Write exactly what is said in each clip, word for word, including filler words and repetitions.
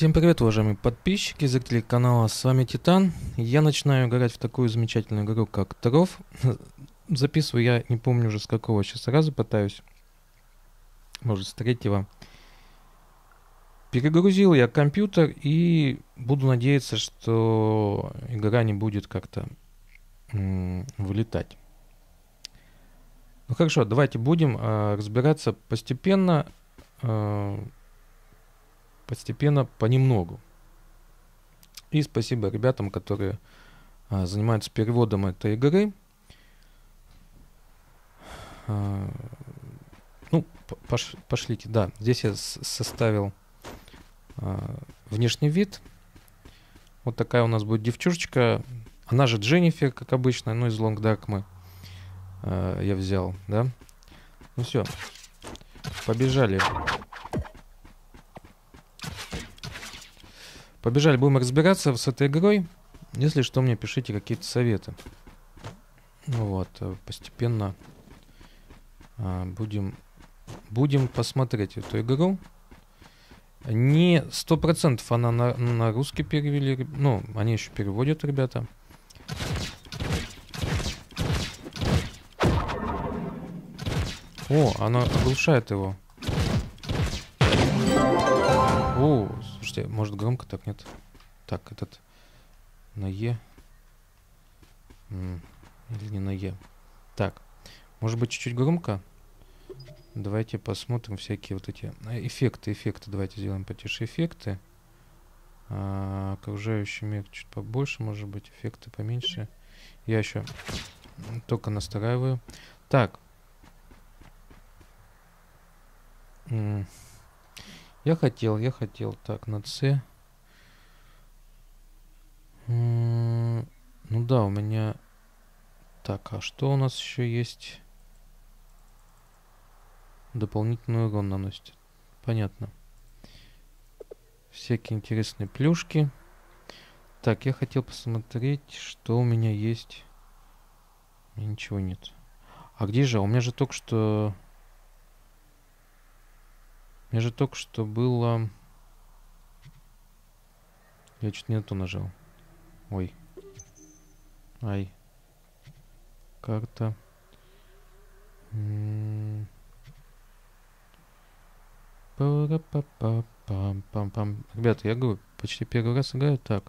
Всем привет, уважаемые подписчики, зрители канала, с вами Титан. Я начинаю играть в такую замечательную игру, как Тров. Записываю я не помню уже с какого сейчас раза пытаюсь, может с третьего. Перегрузил я компьютер и буду надеяться, что игра не будет как-то м- вылетать. Ну хорошо, давайте будем э, разбираться постепенно. Э, Постепенно, понемногу. И спасибо ребятам, которые а, занимаются переводом этой игры. А, ну, пош, пошлите, да. Здесь я с- составил а, внешний вид. Вот такая у нас будет девчушечка. Она же Дженнифер, как обычно, ну из Long Dark мы а, я взял, да. Ну все, побежали. Побежали, будем разбираться с этой игрой. Если что, мне пишите какие-то советы. Вот, постепенно а, будем, будем посмотреть эту игру. Не сто процентов она на, на русский перевели. Ну, они еще переводят, ребята. О, она оглушает его. О, слушайте, может громко так, нет? Так, этот на Е. М, Или не на Е. Так, может быть чуть-чуть громко? Давайте посмотрим всякие вот эти эффекты, эффекты. Давайте сделаем потише эффекты. А, окружающий мир чуть побольше, может быть, эффекты поменьше. Я еще только настраиваю. Так. М, Я хотел, я хотел. Так, на С. М, Ну да, у меня... Так, а что у нас еще есть? Дополнительный урон наносит. Понятно. Всякие интересные плюшки. Так, я хотел посмотреть, что у меня есть. У меня ничего нет. А где же? У меня же только что... У меня же только что было... Я чуть не на то нажал. Ой. Ай. Карта. М. Пам-пам-пам-пам. Ребята, я говорю, почти первый раз играю так.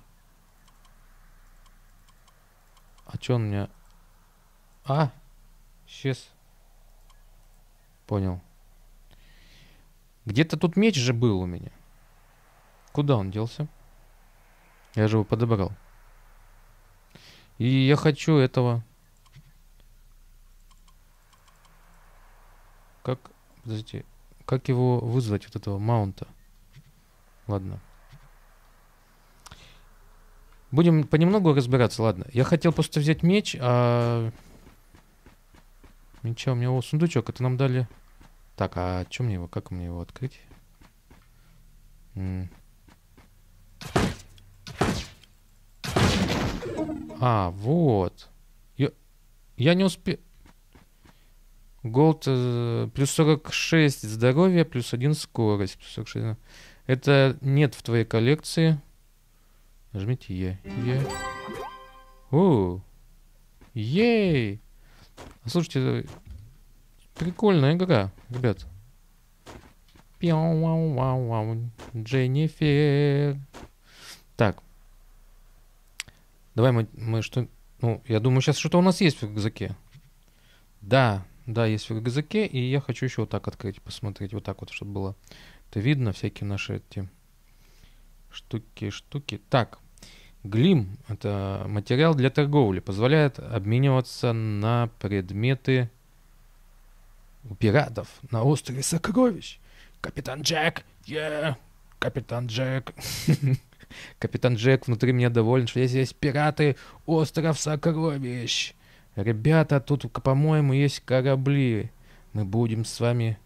А чё он у меня... А! Исчез. Понял. Где-то тут меч же был у меня. Куда он делся? Я же его подобрал. И я хочу этого... Как... Подождите. Как его вызвать, вот этого маунта? Ладно. Будем понемногу разбираться, ладно. Я хотел просто взять меч, а... Меча у меня... О, сундучок, это нам дали... Так, а чё мне его... Как мне его открыть? М. А, вот. Я, я не успел... Голд э, плюс сорок шесть здоровья, плюс один скорость. Плюс сорок шесть. Это нет в твоей коллекции. Нажмите Е. Е. О, ей! Слушайте, прикольная игра, ребят. Дженнифер. Так. Давай мы, мы что... Ну, я думаю, сейчас что-то у нас есть в рюкзаке. Да, да, есть в рюкзаке. И я хочу еще вот так открыть, посмотреть. Вот так вот, чтобы было это видно. Всякие наши эти штуки, штуки. Так. Глим — это материал для торговли. Позволяет обмениваться на предметы у пиратов на острове Сокровищ. Капитан Джек! Yeah! Капитан Джек! Капитан Джек внутри меня доволен, что здесь есть пираты, остров Сокровищ. Ребята, тут, по-моему, есть корабли. Мы будем с вами...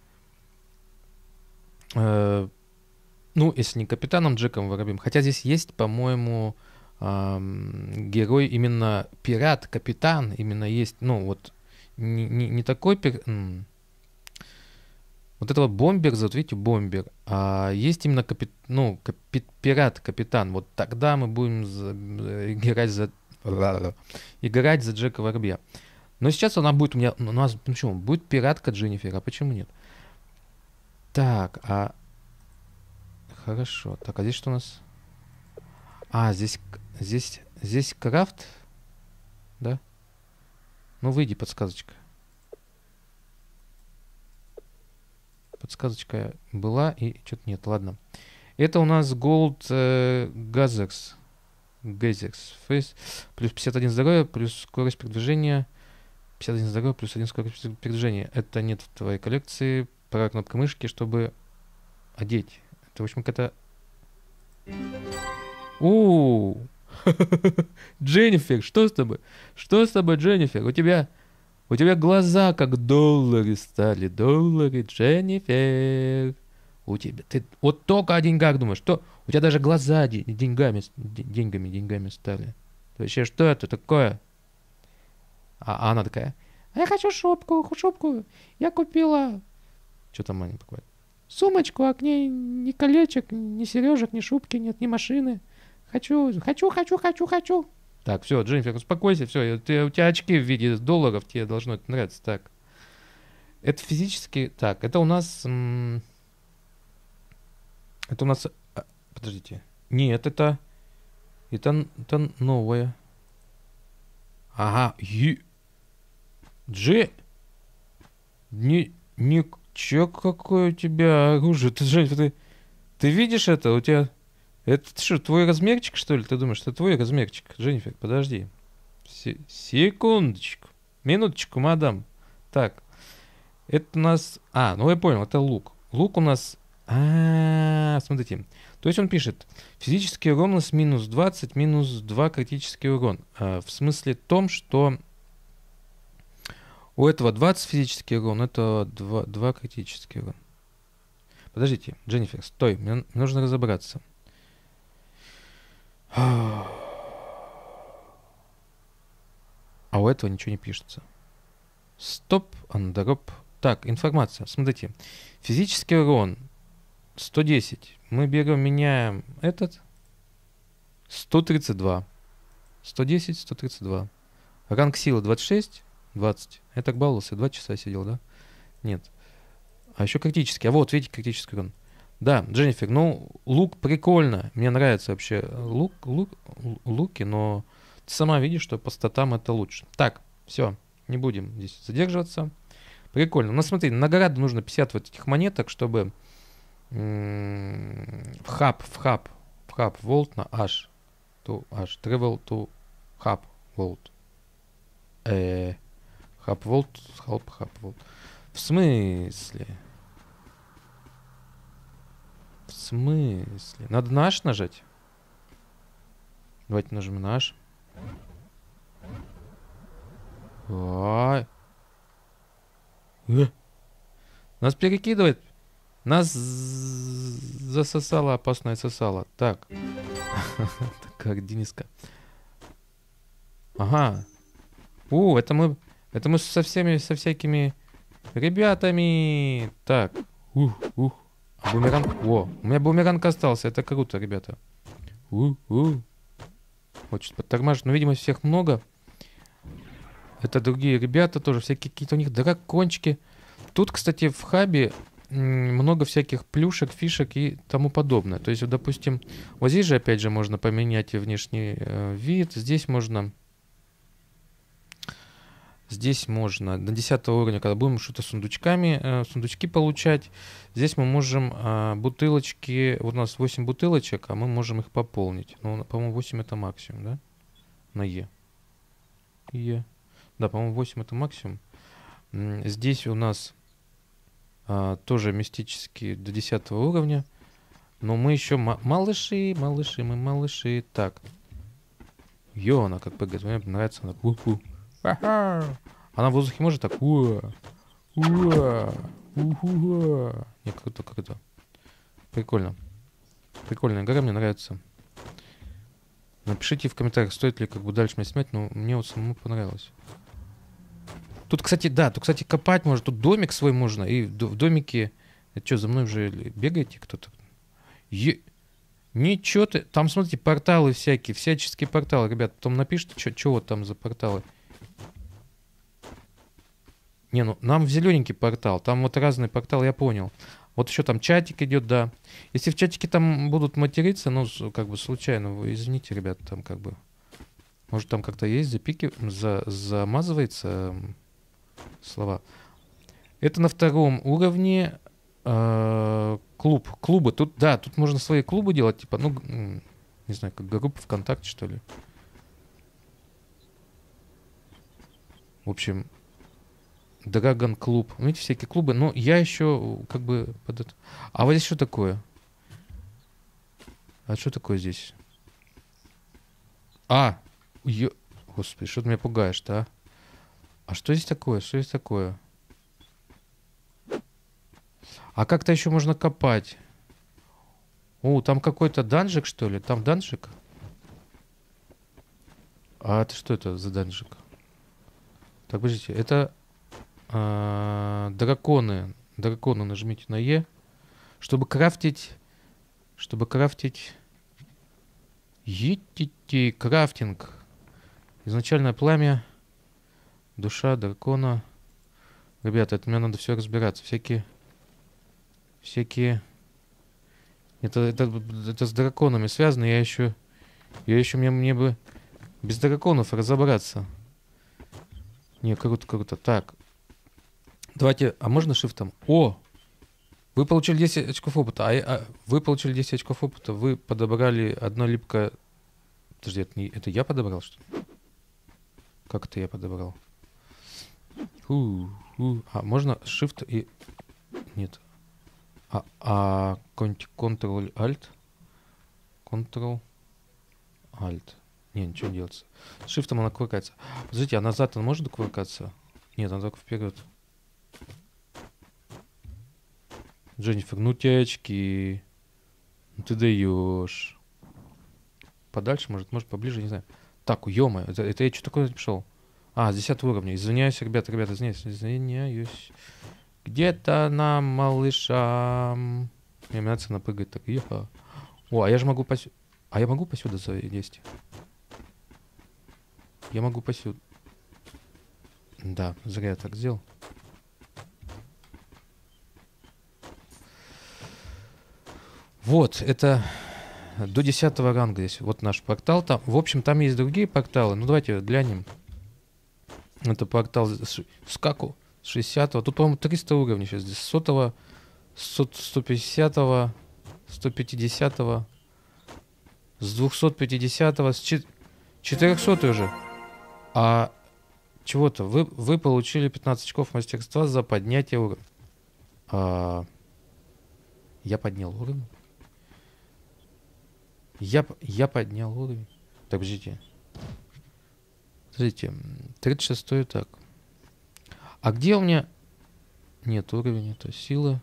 Э, ну, если не капитаном Джеком Воробьем. Хотя здесь есть, по-моему, э, герой именно пират, капитан. Именно есть, ну, вот, не, не, не такой... Пир... Вот это вот бомбер, вот видите, бомбер. А есть именно капит... ну, капи... пират, капитан. Вот тогда мы будем за... играть за... играть за Джека Воробья. Но сейчас она будет у меня... У нас, ну почему? Будет пиратка Дженнифер, а почему нет? Так, а... Хорошо. Так, а здесь что у нас? А, здесь... Здесь... Здесь крафт? Да? Ну, выйди, подсказочка. Подсказочка была и что-то нет. Ладно. Это у нас Gold э, Gazers. Gazers. Face. Плюс пятьдесят один здоровья, плюс скорость передвижения. пятьдесят один здоровья, плюс один скорость передвижения. Это нет в твоей коллекции. Правая кнопка мышки, чтобы одеть. Это, в общем, какая-то... У Дженнифер, что с тобой? Что с тобой, Дженнифер? У тебя... У тебя глаза как доллары стали. Доллары, Дженнифер. У тебя... Ты вот только о деньгах думаешь. Что? У тебя даже глаза де- деньгами, деньгами, деньгами стали. Вообще, что это такое? А, а она такая... А я хочу шубку, шубку. Я купила... Что там Аня покупает? Сумочку, а к ней ни колечек, ни сережек, ни шубки нет, ни машины. Хочу, хочу, хочу, хочу, хочу. Так, все, Дженнифер, успокойся, все, ты, у тебя очки в виде долларов, тебе должно это нравиться. Так, это физически... Так, это у нас... М- это у нас... а, подождите. Нет, это... Это, это новое. Ага, ю... Дже... Не... Не... Чё, какое у тебя оружие? Ты, Жень, ты... Ты видишь это? У тебя... Это что, твой размерчик, что ли? Ты думаешь, это твой размерчик? Дженнифер, подожди. Се- секундочку. Минуточку, мадам. Так. Это у нас... А, ну я понял, это лук. Лук у нас... А, смотрите. То есть он пишет. Физический урон у нас минус двадцать, минус два критический урон. А, в смысле том, что... У этого двадцать физический урон, это два, два критический урон. Подождите, Дженнифер, стой. Мне, мне нужно разобраться. А у этого ничего не пишется. Стоп, андроп. Так, информация. Смотрите. Физический урон сто десять. Мы берем, меняем этот. сто тридцать два. сто десять, сто тридцать два. Ранг силы двадцать шесть, двадцать. Я так баловался, два часа сидел, да? Нет. А еще критический. А вот, видите, критический урон. Да, Дженнифер, ну, лук прикольно. Мне нравится вообще лук, лук, луки, но ты сама видишь, что по статам это лучше. Так, все, не будем здесь задерживаться. Прикольно. Ну, смотри, награду нужно пятьдесят вот этих монеток, чтобы м- в хаб, в хаб, в хаб, волт на H. To H, travel to hub, волт. Э, хаб, волт, хаб, хаб, волт. В смысле? В смысле? Надо на H нажать? Давайте нажмем на H. Ой. Э. Нас перекидывает. Нас засосало опасное сосало. Так. Как Дениска. Ага. У, это мы... Это мы со всеми, со всякими ребятами. Так. Ух, ух. А бумеранг... О, у меня бумеранг остался. Это круто, ребята. У-у. Вот что-то подтормаживает. Но, видимо, всех много. Это другие ребята тоже. Всякие какие-то у них дракончики. Тут, кстати, в хабе много всяких плюшек, фишек и тому подобное. То есть, вот, допустим, вот здесь же, опять же, можно поменять внешний э, вид. Здесь можно... Здесь можно до десятого уровня, когда будем что-то сундучками, э, сундучки получать, здесь мы можем э, бутылочки, вот у нас восемь бутылочек, а мы можем их пополнить. Ну, по-моему, восемь это максимум, да? На Е. Е. Да, по-моему, восемь это максимум. Здесь у нас э, тоже мистические до десятого уровня, но мы еще малыши, малыши, мы малыши. Так. Ё, она как прыгает, мне нравится, она пу-пу. Она в воздухе может так. Уа, уа, уа. Не, круто, круто. Прикольно. Прикольная игра, мне нравится. Напишите в комментариях, стоит ли как бы дальше мне снимать, но мне вот самому понравилось. Тут, кстати, да, тут, кстати, копать можно, тут домик свой можно, и в домике Это что, за мной уже бегаете кто-то? Е... Ничего ты... Там, смотрите, порталы всякие, всяческие порталы. Ребят, потом напишите, что, что вот там за порталы. Не, ну, нам в зелененький портал. Там вот разные порталы, я понял. Вот еще там чатик идет, да. Если в чатике там будут материться, ну, как бы случайно, вы извините, ребят, там как бы... Может, там как-то есть запики... За... Замазывается слова. Это на втором уровне э, клуб. Клубы. Тут, да, тут можно свои клубы делать, типа, ну, не знаю, как группа ВКонтакте, что ли. В общем, Драгон клуб. Видите, всякие клубы. Но я еще как бы под это... А вот здесь что такое? А что такое здесь? А! Ё... Господи, что ты меня пугаешь-то, а? А что здесь такое? Что здесь такое? А как-то еще можно копать. О, там какой-то данжик, что ли? Там данжик? А это что это за данжик? Так, подождите, это а, драконы. Драконы нажмите на Е. Чтобы крафтить... Чтобы крафтить... Етите, крафтинг. Изначальное пламя. Душа дракона. Ребята, это мне надо все разбираться. Всякие... Всякие... Это, это, это с драконами связано. Я еще... Я еще мне, мне бы без драконов разобраться. Не, круто, круто. Так. Давайте... А можно шифтом? О! Вы получили десять очков опыта. А, а вы получили десять очков опыта. Вы подобрали одно липкое... Подожди, это, не, это я подобрал, что ли? Как это я подобрал? Фу, фу. А можно shift и... Нет. А, а Ctrl-Alt? Ctrl-Alt. Не, ничего не делается. С шифтом она кувыркается. Подождите, а назад она может кувыркаться? Нет, она только вперед. Дженнифер, ну те очки. Ну ты даешь. Подальше, может, может поближе, не знаю. Так, ё-моё, это, это я что такое пришел? А, с десятого уровня. Извиняюсь, ребята, ребята, извиняюсь, извиняюсь. Где-то нам, малышам. Мне нравится напрыгать так. Еха. О, а я же могу посюда. А я могу посюда залезть? Я могу посюда. Да, зря я так сделал. Вот, это до десятого ранга здесь. Вот наш портал. Там, в общем, там есть другие порталы. Ну, давайте глянем. Это портал с, с каку? С шестидесятого. Тут, по-моему, триста уровней сейчас. Здесь сотого, сто пятидесятого, сто пятидесятого, с двухсот пятидесятого, с четырехсотого уже. А чего-то. Вы, вы получили пятнадцать очков мастерства за поднятие уровня. А, я поднял уровень. Я, я поднял уровень. Так, подождите. Смотрите, тридцать шестой так. А где у меня... Нет уровня, это сила.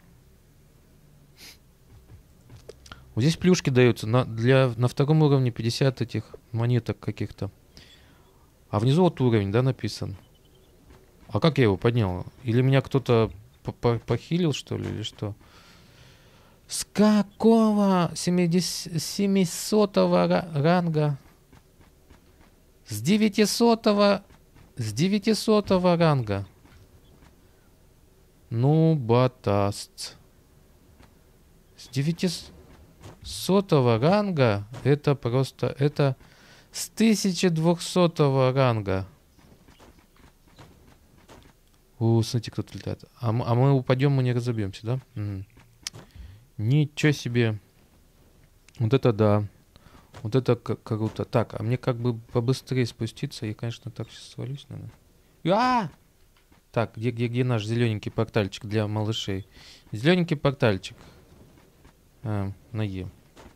Вот здесь плюшки даются. На, для, на втором уровне пятьдесят этих монеток каких-то. А внизу вот уровень, да, написан. А как я его поднял? Или меня кто-то похилил, что ли, или что? С какого семисотого ранга? С девятисотого... С девятисотого ранга. Ну, батаст. С девятисотого ранга это просто... Это с тысяча двухсотого ранга. У, смотрите, кто-то летает. А мы, а мы упадем, мы не разобьемся, да? Угу. Ничего себе. Вот это да. Вот это круто. Так, а мне как бы побыстрее спуститься. Я, конечно, так сейчас свалюсь, наверное. А! Так, где, где, где наш зелененький портальчик для малышей? Зелененький портальчик. А, на Е.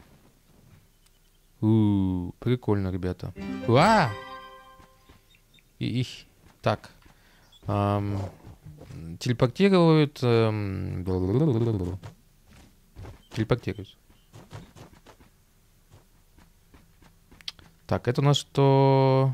У, прикольно, ребята. А! И, и, так. Ам, телепортируют. Ам, телепортируют. Так, это у нас что?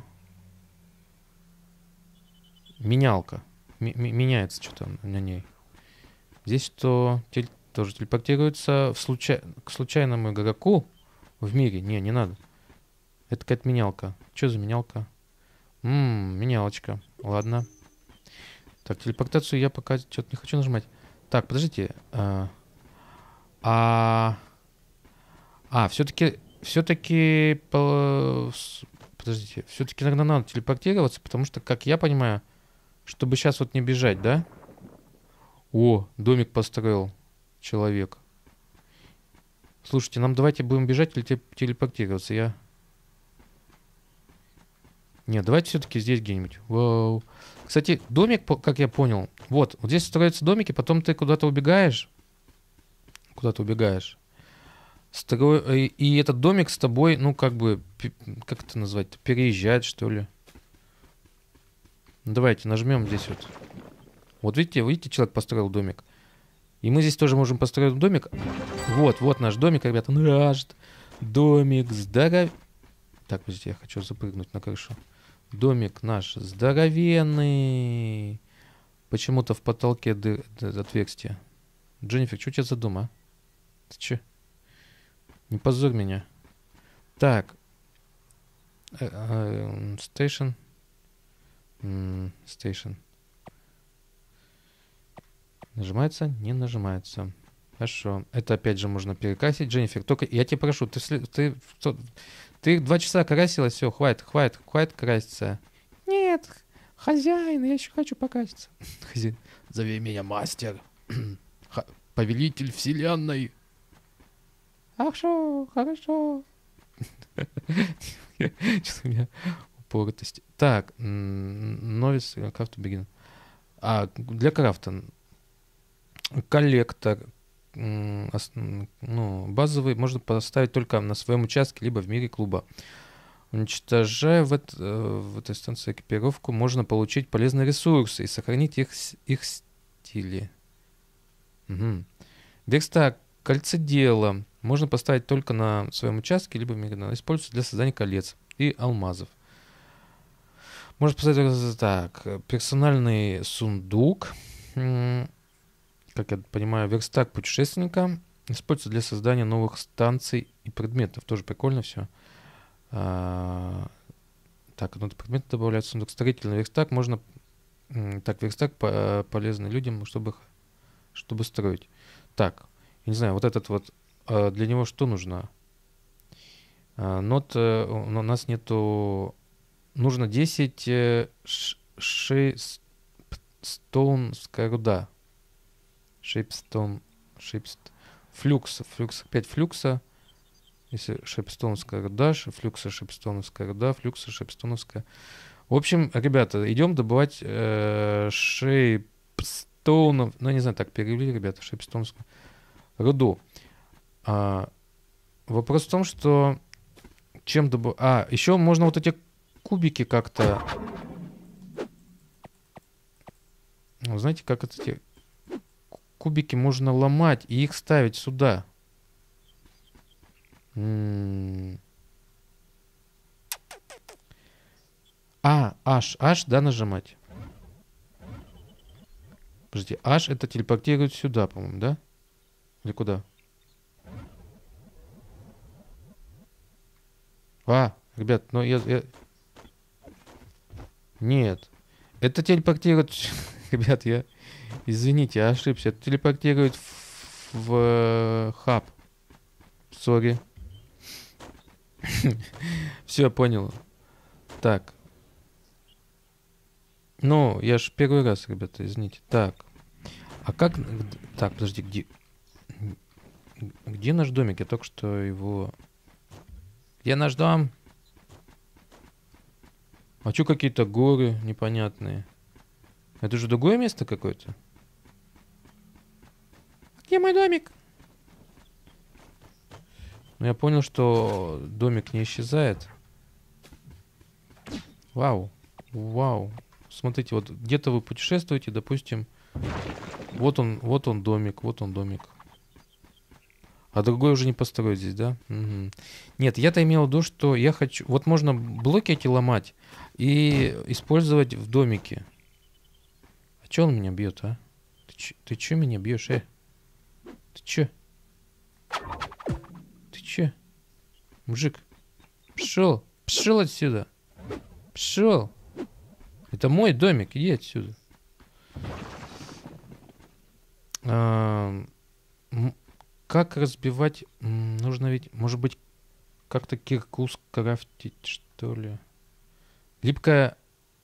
Менялка. М- меняется что-то на ней. Здесь что? Тель- тоже телепортируется в случай... к случайному игроку в мире. Не, не надо. Это какая-то менялка. Что за менялка? Ммм, менялочка. Ладно. Так, телепортацию я пока что-то не хочу нажимать. Так, подождите. А, а, а все-таки, все-таки, подождите, все-таки иногда надо телепортироваться, потому что, как я понимаю, чтобы сейчас вот не бежать, да? О, домик построил человек. Слушайте, нам давайте будем бежать или телепортироваться? Я... Нет, давайте все-таки здесь где-нибудь. Вау. Кстати, домик, как я понял, вот, вот здесь строятся домики, потом ты куда-то убегаешь. Куда-то убегаешь. Стро... И, и этот домик с тобой, ну, как бы, как это назвать? Переезжает, что ли? Давайте нажмем здесь вот. Вот видите, видите, человек построил домик. И мы здесь тоже можем построить домик. Вот, вот наш домик, ребята. Наш домик здоров... Так, подождите, я хочу запрыгнуть на крышу. Домик наш здоровенный. Почему-то в потолке ды... отверстие. Дженнифер, что у тебя за дом, а? Ты че? Не позорь меня. Так. Стейшн. Стейшн. Нажимается? Не нажимается. Хорошо. Это опять же можно перекрасить. Дженнифер, только я тебя прошу, ты, ты, ты, ты два часа красилась, все, хватит, хватит, хватит краситься. Нет, хозяин, я еще хочу покраситься. Хозяин, зови меня мастер. Повелитель вселенной. Хорошо, хорошо. Что-то у меня упоротость. Так, новис, крафт begin. А, для крафта. Коллектор, ну, базовый можно поставить только на своем участке, либо в мире клуба. Уничтожая в, это, в этой станции экипировку, можно получить полезные ресурсы и сохранить их, их стили. Угу. Верстак, кольцедело можно поставить только на своем участке, либо в мире. Используется для создания колец и алмазов. Можно поставить так, персональный сундук. Как я понимаю, верстак путешественника используется для создания новых станций и предметов. Тоже прикольно все. А, так, ну, предмет добавляется в сундук. Строительный верстак можно... Так, верстак по полезный людям, чтобы, чтобы строить. Так, я не знаю, вот этот вот... Для него что нужно? Нот... У нас нету... Нужно десять шейпстоунская руда. Шейпстоун, шейпст, флюкс, флюкс, опять флюкса, если шейпстоунская руда, флюкса, шейпстоунская руда, флюкса, шейпстоунская. В общем, ребята, идем добывать э, шейпстоунов, ну, не знаю, так перевели, ребята, шейпстоунскую руду. А, вопрос в том, что чем добывать... А, еще можно вот эти кубики как-то... Ну, знаете, как это эти... Кубики можно ломать и их ставить сюда. М-м- а, H, H, да, нажимать. Подожди, H это телепортирует сюда, по-моему, да? Или куда? А, ребят, ну я... я... Нет. Это телепортирует... Ребят, я... Извините, я ошибся. Это телепортирует в, в хаб. Сори. Все, я понял. Так. Ну, я ж первый раз, ребята, извините. Так. А как... Так, подожди, где... Где наш домик? Я только что его... Где наш дом? А что какие-то горы непонятные? Это же другое место какое-то? Где мой домик? Ну, я понял, что домик не исчезает. Вау. Вау. Смотрите, вот где-то вы путешествуете, допустим. Вот он, вот он домик, вот он домик. А другой уже не построить здесь, да? Угу. Нет, я-то имел в виду, что я хочу... Вот можно блоки эти ломать и использовать в домике. А че он меня бьет, а? Ты, ч... ты че меня бьешь, э? Ты чё? Ты чё? Мужик, пшел, пшел отсюда. Пшел. Это мой домик, иди отсюда. А, как разбивать? Нужно ведь, может быть, как-то кирку скрафтить, что ли? Липкая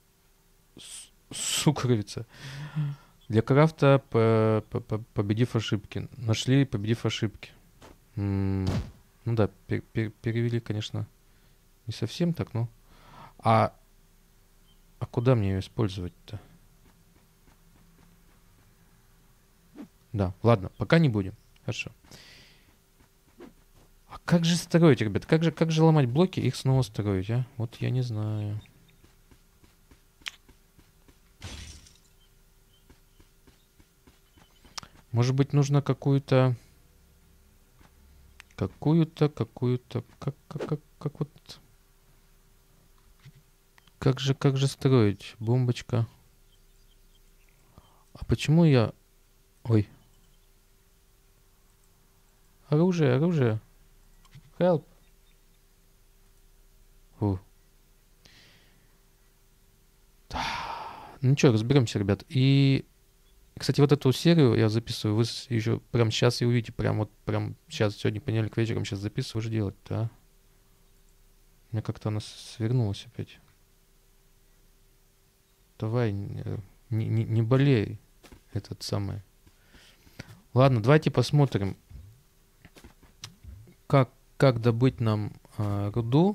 сукровица. Для крафта по по по победив ошибки. Нашли, победив ошибки. М -м ну да, пер пер перевели, конечно, не совсем так, но... А, а куда мне ее использовать-то? Да, ладно, пока не будем. Хорошо. А как же строить, ребят? Как же, как же ломать блоки и их снова строить, а? Вот я не знаю. Может быть, нужно какую-то... Какую-то, какую-то... Как, как, как, как вот... Как же, как же строить? Бомбочка. А почему я... Ой. Оружие, оружие. Help. Фу. Ну что, разберемся, ребят. И, кстати, вот эту серию я записываю. Вы еще прямо сейчас и увидите. Прям вот прям сейчас, сегодня понедельник вечером, сейчас записываю. Что делать-то, а? У меня как-то она свернулась опять. Давай, не, не, не болей. Этот самый. Ладно, давайте посмотрим, как, как добыть нам э, руду.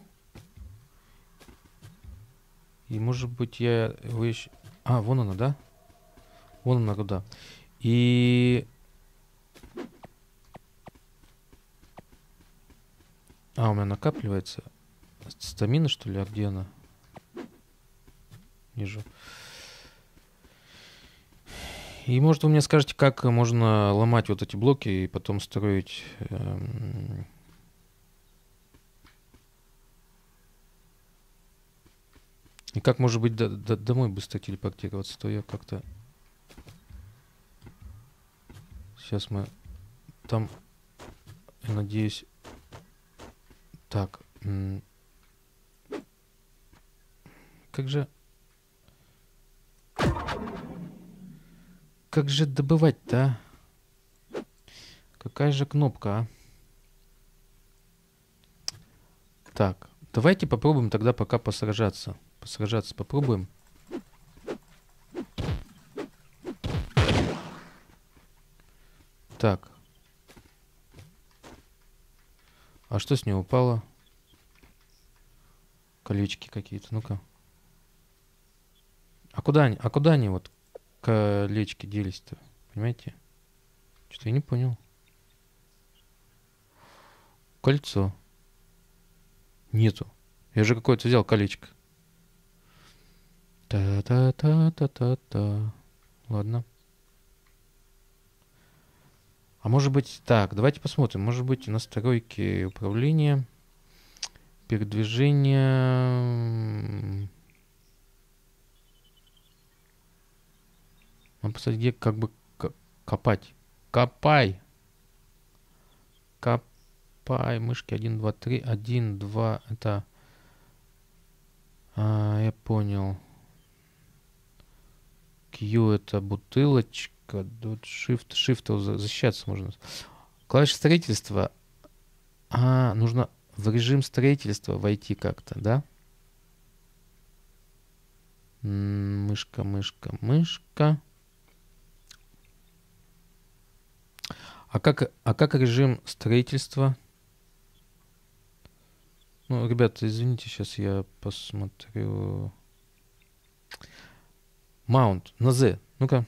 И может быть я его еще... А, вон она, да? Вон она руда. И... А, у меня накапливается. Стамина, что ли? А где она? Вижу. И может вы мне скажете, как можно ломать вот эти блоки и потом строить... Эм... И как, может быть, до, до, домой быстро телепортироваться, то я как-то... Сейчас мы там, я надеюсь... Так. Как же... Как же добывать-то, а? Какая же кнопка, а? Так, давайте попробуем тогда пока посражаться. Посражаться попробуем. Так. А что с нее упало? Колечки какие-то, ну-ка. А куда они, а куда они вот колечки делись-то? Понимаете? Что-то я не понял. Кольцо. Нету. Я же какое-то взял колечко. Та-та-та-та-та-та. Ладно. А может быть... Так, давайте посмотрим. Может быть, настройки управления, передвижение... Надо посмотреть, где как бы копать. Копай! Копай. Мышки один, два, три. один, два. Это... А, я понял. Q это бутылочка. Тут Shift. Shift защищаться можно. Клавиша строительства. А, нужно в режим строительства войти как-то, да? Мышка, мышка, мышка. А как, а как режим строительства? Ну, ребята, извините, сейчас я посмотрю. Маунт, на Z. Ну-ка.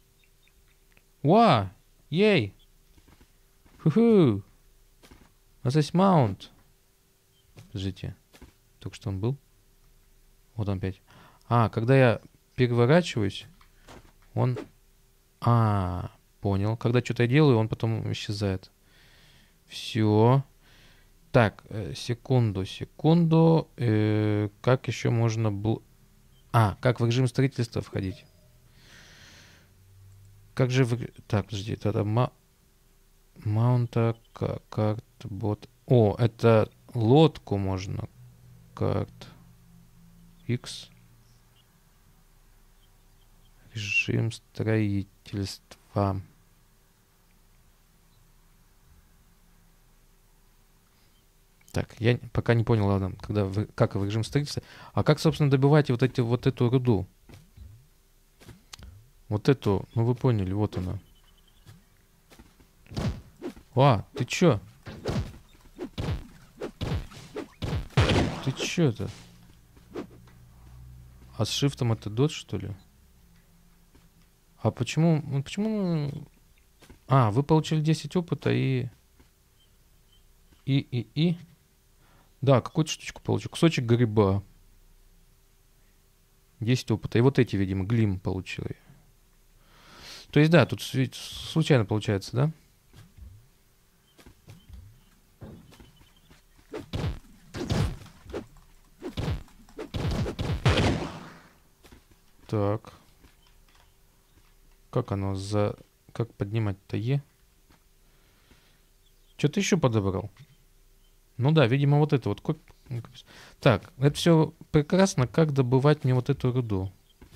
Ва! Ей! Ху-ху! А здесь маунт. Подождите. Только что он был? Вот он опять. А, когда я переворачиваюсь, он... А, понял. Когда что-то я делаю, он потом исчезает. Все. Так, э, секунду, секунду. Э, как еще можно было... А, как в режим строительства входить? Как же... В... Так, подожди, тогда... Ма... Маунта, карт, бот. О, это лодку можно. Карт. X. Режим строительства. Так, я пока не понял, ладно, когда вы, как в режим строительства. А как, собственно, добывать вот, эти, вот эту руду? Вот эту, ну вы поняли, вот она. А, ты чё? Ты чё это? А с шифтом это дот, что ли? А почему... ну, почему... А, вы получили десять опыта и... И, и, и... Да, какую-то штучку получил. Кусочек гриба. десять опыта. И вот эти, видимо, глим получил. То есть, да, тут случайно получается, да? Так. Как оно за... Как поднимать-то Е? Что ты еще подобрал? Ну да, видимо, вот это вот. Так, это все прекрасно. Как добывать мне вот эту руду?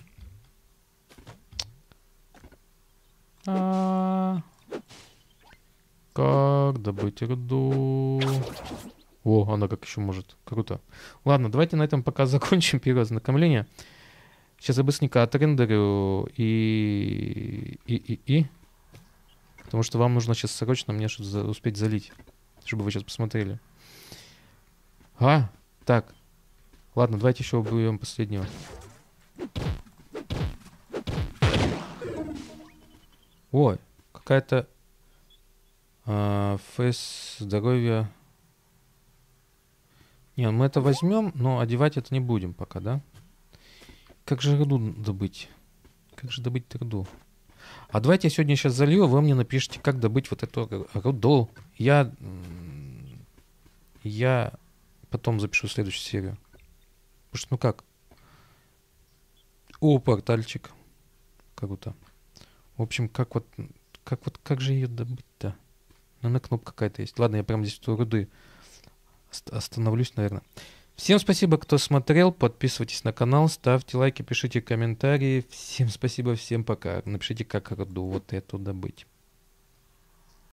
А -а -а. Как добыть руду? О, она как еще может. Круто. Ладно, давайте на этом пока закончим первое знакомление. Сейчас я быстренько отрендерю и... И, и, и... Потому что вам нужно сейчас срочно мне что-то за... успеть залить. Чтобы вы сейчас посмотрели. А, так. Ладно, давайте еще убьем последнего. Ой, какая-то... А, фейс, здоровье... Не, мы это возьмем, но одевать это не будем пока, да? Как же руду добыть? Как же добыть руду? А давайте я сегодня сейчас залью, а вы мне напишите, как добыть вот эту руду. Я... Я потом запишу следующую серию. Потому что, ну как? О, портальчик. Как-то. В общем, как вот... Как вот, как же ее добыть-то? Наверное, кнопка какая-то есть. Ладно, я прям здесь у руды остановлюсь, наверное. Всем спасибо, кто смотрел. Подписывайтесь на канал, ставьте лайки, пишите комментарии. Всем спасибо, всем пока. Напишите, как руду вот эту добыть.